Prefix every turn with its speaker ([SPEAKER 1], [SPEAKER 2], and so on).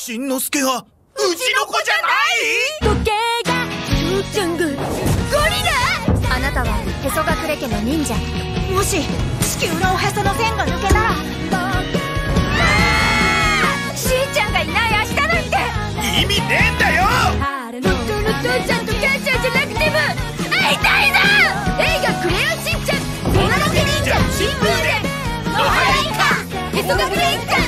[SPEAKER 1] しんのすけはうちの子じゃない？
[SPEAKER 2] 時計がフーチャングゴリラ。あなたはへそ隠れ家の忍者。もし地球のおへその線が抜けたらしーちゃんがいない明日なんて
[SPEAKER 1] 意味ねえんだよ。
[SPEAKER 2] 本当の父ちゃんと母ちゃんじゃなくても会いたいな。映画クレヨンしんちゃんもののけ忍者新風伝野原一家へそ隠れ一家